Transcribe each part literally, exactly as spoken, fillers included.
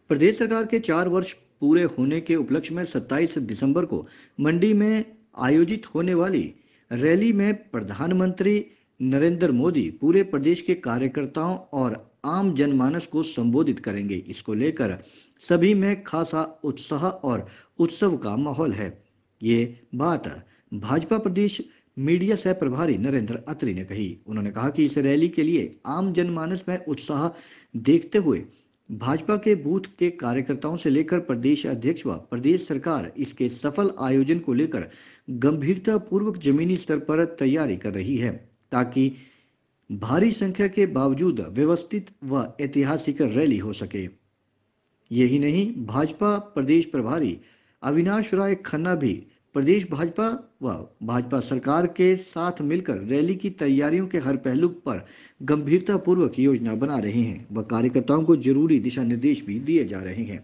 प्रदेश सरकार के चार वर्ष पूरे होने के उपलक्ष्य में सत्ताईस दिसंबर को मंडी में आयोजित होने वाली रैली में प्रधानमंत्री नरेंद्र मोदी पूरे प्रदेश के कार्यकर्ताओं और आम जनमानस को संबोधित करेंगे। इसको लेकर सभी में खासा उत्साह और उत्सव का माहौल है। ये बात भाजपा प्रदेश मीडिया सह प्रभारी नरेंद्र अत्री ने कही। उन्होंने कहा कि इस रैली के लिए आम जनमानस में उत्साह देखते हुए भाजपा के बूथ के कार्यकर्ताओं से लेकर प्रदेश अध्यक्ष व प्रदेश सरकार इसके सफल आयोजन को लेकर गंभीरता पूर्वक जमीनी स्तर पर तैयारी कर रही है, ताकि भारी संख्या के बावजूद व्यवस्थित व ऐतिहासिक रैली हो सके। यही नहीं, भाजपा प्रदेश प्रभारी अविनाश राय खन्ना भी प्रदेश भाजपा व भाजपा सरकार के साथ मिलकर रैली की तैयारियों के हर पहलू पर गंभीरता पूर्वक योजना बना रहे हैं व कार्यकर्ताओं को जरूरी दिशा निर्देश भी दिए जा रहे हैं।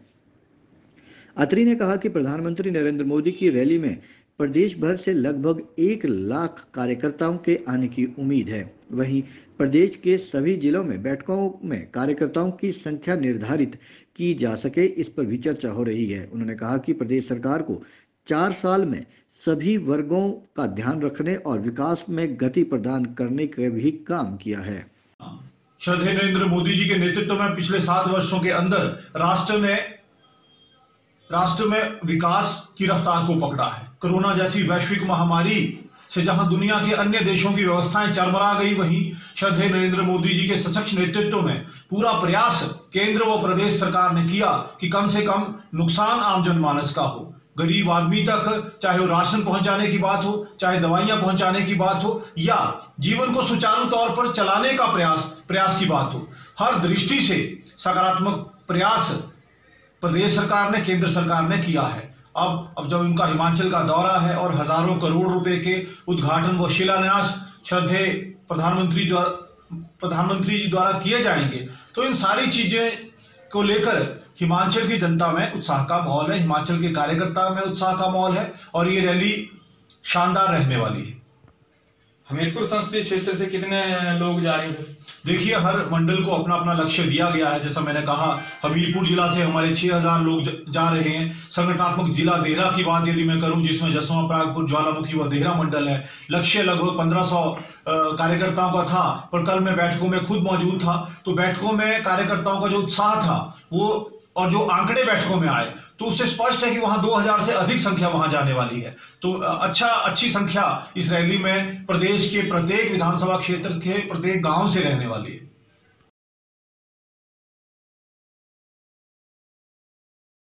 अत्री ने कहा कि प्रधानमंत्री नरेंद्र मोदी की रैली में प्रदेश भर से लगभग एक लाख कार्यकर्ताओं के आने की उम्मीद है। वहीं प्रदेश के सभी जिलों में बैठकों में कार्यकर्ताओं की संख्या निर्धारित की जा सके, इस पर भी चर्चा हो रही है। उन्होंने कहा कि प्रदेश सरकार को चार साल में सभी वर्गों का ध्यान रखने और विकास में गति प्रदान करने का भी काम किया है। श्रद्धेय नरेंद्र मोदी जी के नेतृत्व में पिछले सात वर्षों के अंदर राष्ट्र ने राष्ट्र में विकास की रफ्तार को पकड़ा है। कोरोना जैसी वैश्विक महामारी से जहां दुनिया के अन्य देशों की व्यवस्थाएं चरमरा गई, वहीं श्रद्धेय नरेंद्र मोदी जी के सशक्त नेतृत्व में पूरा प्रयास केंद्र व प्रदेश सरकार ने किया कि कम से कम नुकसान आम जनमानस का हो, गरीब आदमी तक, चाहे वो राशन पहुंचाने की बात हो, चाहे दवाइयां पहुंचाने की बात हो, या जीवन को सुचारू तौर पर चलाने का प्रयास प्रयास की बात हो, हर दृष्टि से सकारात्मक प्रयास प्रदेश सरकार ने, केंद्र सरकार ने किया है। अब अब जब उनका हिमाचल का दौरा है और हजारों करोड़ रुपए के उद्घाटन व शिलान्यास श्रद्धेय प्रधानमंत्री द्वारा प्रधानमंत्री जी द्वारा किए जाएंगे, तो इन सारी चीजें को लेकर हिमाचल की जनता में उत्साह का माहौल है, हिमाचल के कार्यकर्ता में उत्साह का माहौल है और ये रैली शानदार रहने वाली है। हमीरपुर संसदीय क्षेत्र से कितने लोग जा रहे हैं? देखिए, हर मंडल को अपना अपना लक्ष्य दिया गया है। जैसा मैंने कहा, हमीरपुर जिला से हमारे छह हजार लोग जा रहे हैं। संगठनात्मक जिला देहरा की बात यदि मैं करूं, जिसमें जसवां, परागपुर, ज्वालामुखी व देहरा मंडल है, लक्ष्य लगभग पंद्रह सौ कार्यकर्ताओं का था। पर कल मैं बैठकों में खुद मौजूद था, तो बैठकों में कार्यकर्ताओं का जो उत्साह था वो और जो आंकड़े बैठकों में आए, तो उससे स्पष्ट है कि वहां दो हज़ार से अधिक संख्या वहां जाने वाली है। तो अच्छा अच्छी संख्या इस रैली में प्रदेश के प्रत्येक विधानसभा क्षेत्र के प्रत्येक गांव से रहने वाली है।